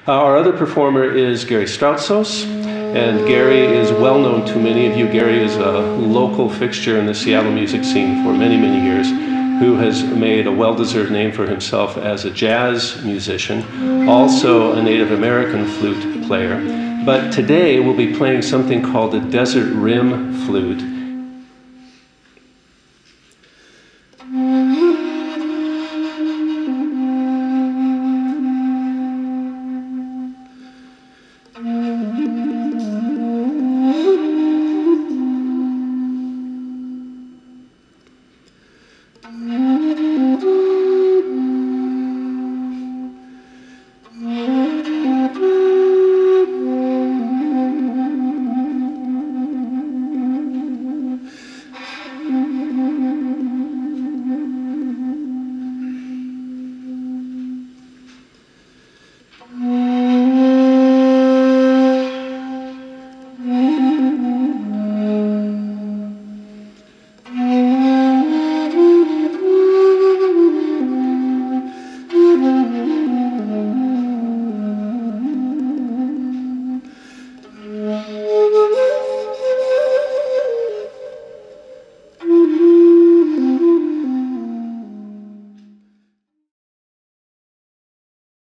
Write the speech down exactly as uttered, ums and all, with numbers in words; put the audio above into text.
Our other performer is Gary Stroutsos, and Gary is well known to many of you. Gary is a local fixture in the Seattle music scene for many, many years, who has made a well-deserved name for himself as a jazz musician, also a Native American flute player. But today we'll be playing something called the Desert Rim Flute.